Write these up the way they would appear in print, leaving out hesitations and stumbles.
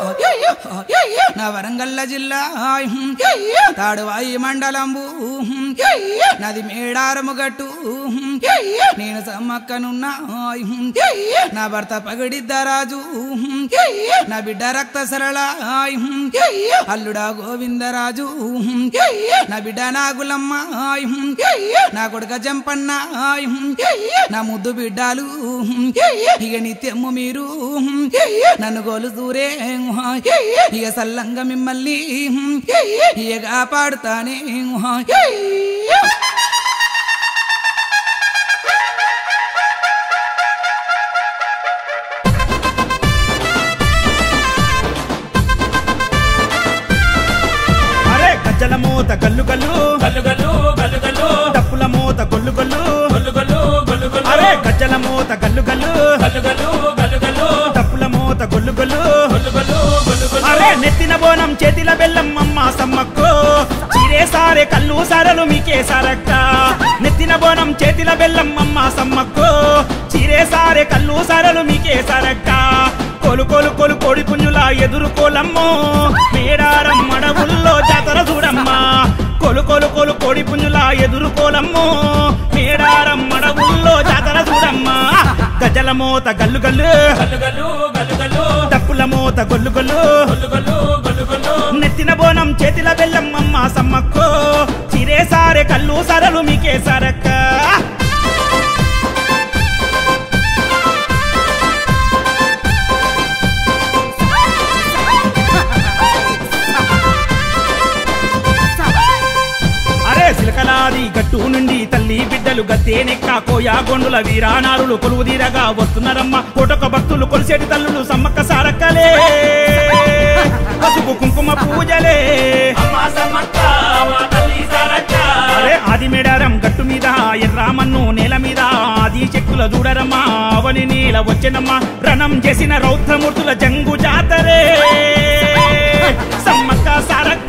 నా వరంగల్ల జిల్లా తాడువాయి మండలంబు నాది మేడారము గట్టు నేను సమ్మక్కనున్నా నా భర్త పగడిద్దరాజు నా బిడ్డ రక్త సరళ అల్లుడా గోవిందరాజు నా బిడ్డ నాగులమ్మ నా కొడుక జంపన్న నా ముద్దు బిడ్డాలు ఇక నిత్యము మీరు నన్ను గోలు దూరే ఇక సల్లంగా మిమ్మల్ని ఇక కాపాడుతానే గజ్జల మూత గల్లు గల్లు గల్లు గల్లు గల్లు గల్లు డప్పుల మూత గొల్లు గొల్లు గొల్లు గొల్లు గొల్లు గొల్లు అరే గజ్జల మూత గల్లు గల్లు గల్లు గల్లు గల్లు గల్లు డప్పుల మూత గొల్లు గొల్లు గొల్లు గొల్లు గొల్లు గొల్లు అరే నెత్తిన బోనం చేతిల బెల్లం అమ్మ సమ్మక్కో చీరే సారే కల్లు సారలు మీకే సారక్క నెత్తిన బోనం చేతిల బెల్లం అమ్మ సమ్మక్కో చీరే సారే కల్లు సారలు మీకే సారక్క కోలు కోలు కోలు కోడి పుంజుల ఎదుర్కోలమ్మో మేడారం మడవుల్లో జాతర చూడమ్మా కోలు కోలు కోలు కోడి పుంజుల ఎదుర్కోలమ్మో మేడారం మడవుల్లో జాతర చూడమ్మా గజల మోత గల్లు గల్లు డప్పుల మోత గొల్లు గొల్లు నెత్తిన బోనం చేతిల బెల్లం అమ్మ సమ్మక్కో చిరే సారే కల్లు సరలు మీకే సరక్క సిలకలాది గట్టు నుండి తల్లి బిడ్డలు గత్తేనెక్క కోయా గొండుల వీరానారులు కొలువు తీరగా వస్తున్నారమ్మ కోటొక్క భక్తులు కొలిసేటి తల్లులు సమ్మక్క సారక్కలే పసుపు కుంకుమ పూజలే అరే ఆది మేడారం గట్టు మీద ఎర్రామన్ను నేల మీద ఆది చెక్కుల చూడరమ్మా అవని నీల వచ్చెనమ్మా రణం చేసిన రౌద్రమూర్తుల జంగు జాతరే సమ్మక్క సారక్క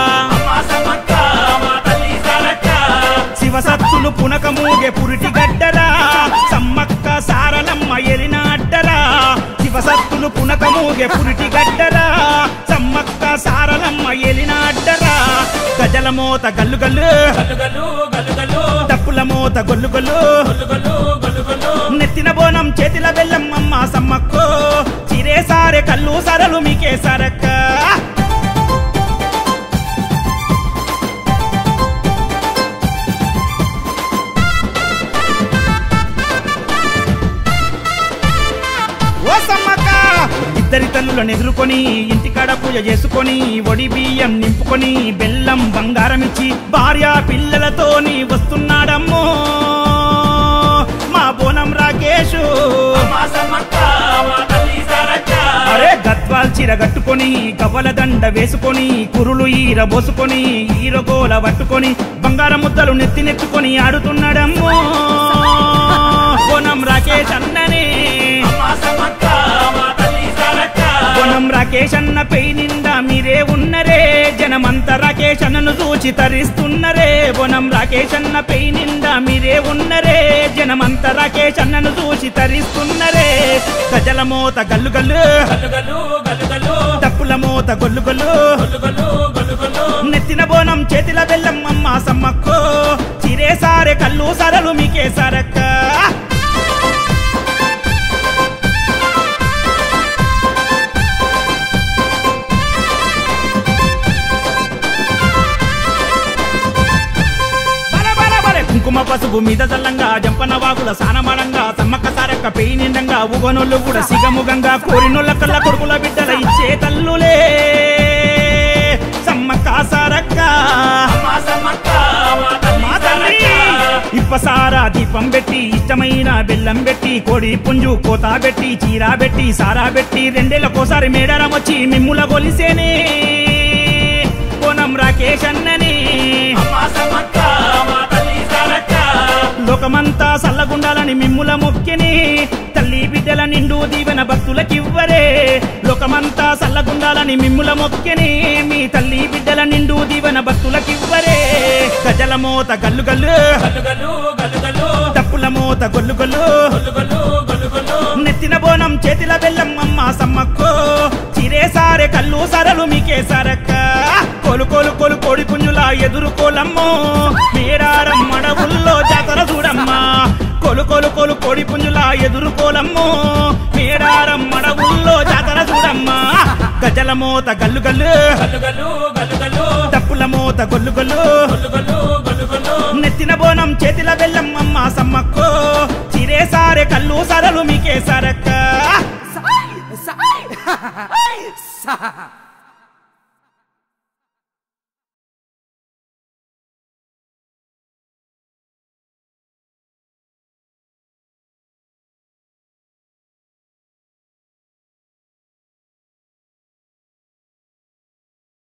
శివసత్తులు పునక మూగే పురిటి గడ్డరా సమ్మక్క సారలమ్మ ఎలిన అడ్డరా శివసత్తులు పునక మూగే పురిటి గడ్డరా సమ్మక్క సారలమ్మ ఎలిన అడ్డరా గజల మోత గల్లు గల్లు డప్పుల మోత గొల్లు గొల్లు నెత్తిన బోనం చేతిల బెల్లం అమ్మ సమ్మక్కో చిరే సారే కల్లు సరలు మీకే సరక్క ఇద్దరి తల్లులను ఎదుర్కొని ఇంటికాడ పూజ చేసుకొని ఒడి బియ్యం నింపుకొని బెల్లం బంగారం ఇచ్చి భార్య పిల్లలతోని వస్తున్నాడమ్మో మా బోనం రాకేషు అరే గద్వాల్ చీర కట్టుకొని గవ్వల దండ వేసుకొని కురులు ఈర బోసుకొని ఈరగోల పట్టుకొని బంగారం ముద్దలు నెత్తినెత్తుకొని ఆడుతున్నాడమ్మో బోనం రాకేష్ అన్ననే బోనం రాకేష్ అన్న పై నిండా మీరే ఉన్నరే జనమంతా రాకేష్ అన్నను చూచి తరిస్తున్నరే బోనం రాకేష్ అన్న పై నిండా మీరే ఉన్నరే జనమంతా రాకేష్ అన్నను చూచి తరిస్తున్నరే గజల మోత గల్లు గల్లు డప్పుల మోత గొల్లు గొల్లు నెత్తిన బోనం చేతిల బెల్లం అమ్మ సమ్మక్కో చిరే సారే కల్లు సరలు మీకే సరక్క కుంకుమ పసుపు మీద చల్లంగా జంపన వాగుల సానమాడంగా సమ్మక్క సారక్క పెయి నిండంగా ఊగనోళ్ళు కూడా సిగముగంగా కోరినోళ్ళ కళ్ళ కొడుకుల బిడ్డల ఇచ్చే తల్లులే సమ్మక్క సారక్క ఇప్పసారా దీపం పెట్టి ఇష్టమైన బెల్లం పెట్టి కోడి పుంజు కోత పెట్టి చీరా పెట్టి సారా పెట్టి రెండేళ్ళకోసారి మేడారం వచ్చి మిమ్ముల గొలిసేనే బోనం రాకేష్ అన్నని లోకమంతా సల్లగుండాలని మిమ్ముల మొక్కిని తల్లి బిడ్డల నిండు దీవెన భక్తులకివ్వరే లోకమంతా సల్లగుండాలని మిమ్ముల మొక్కిని మీ తల్లి బిడ్డల నిండు దీవెన భక్తులకివ్వరే గజల మోత గల్లు గల్లు డప్పుల మోత గొల్లు గొల్లు నెత్తిన బోనం చేతిల బెల్లం అమ్మ సమ్మక్కో చిరేసారే కళ్ళు సరలు మీకే సరక్క కొలు కొలు కొలు కోడి పుంజులా ఎదుర్కోలమ్మో మేడారం అడవుల్లో జాతర చూడమ్మా కొలు కొలు కొలు కోడి పుంజులా ఎదుర్కోలమ్మో మేడారం అడవుల్లో జాతర చూడమ్మా గజల మోత గల్లు గల్లు డప్పుల మోత గొల్లు గొల్లు నెత్తిన బోనం చేతిల బెల్లమ్మమ్మ సమ్మక్కో చిరేసారే కళ్ళు సరలు మీకే సరక్క